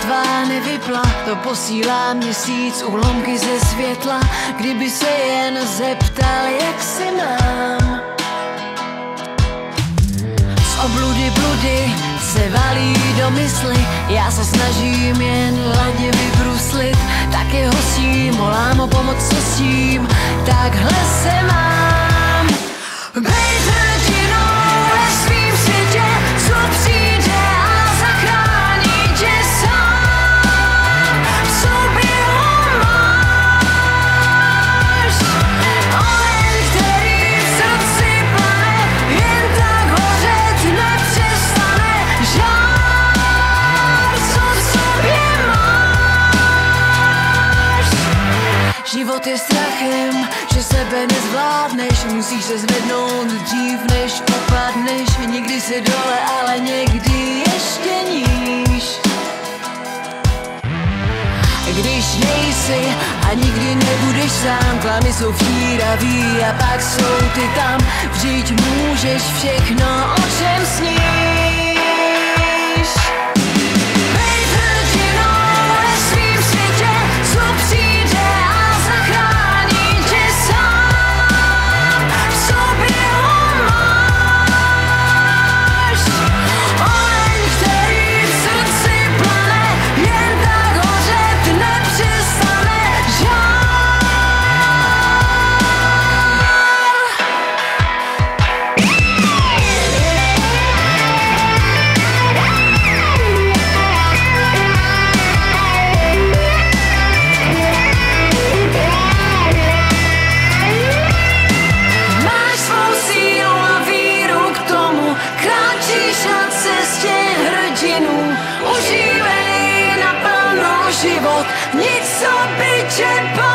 tvá nevypla, to posílá měsíc úlomky ze světla. Kdyby se jen zeptal, jak se mám. Z obludy bludy se valí do mysli, já se snažím jen ladně vybruslit. Tak je hostím, volám o pomoc, co s tím, takhle se mám. Bejt hrdinou ve svým světě, co přijde a zachrání tě sám. V sobě ho máš, oheň, který v srdci plane, jen tak hořet nepřestane. Žár, co v sobě máš. Život je strachem, že sebe nezvládneš, musíš se zvednout dřív, než upadneš. Nikdy si dole, ale někdy ještě níž. Když nejsi a nikdy nebudeš sám, klamy jsou vtíraví a pak jsou ty tam. Vždyť můžeš všechno, o čem sníš. Bejt hrdinou ve svým světě, co přijde a zachrání tě sám. V sobě ho máš, oheň, který v srdci plane, jen tak hořet nepřestane. Žár. Máš svou sílu a víru k tomu, kráčíš na cestě hrdinů. Užívej naplno život, nic, co by tě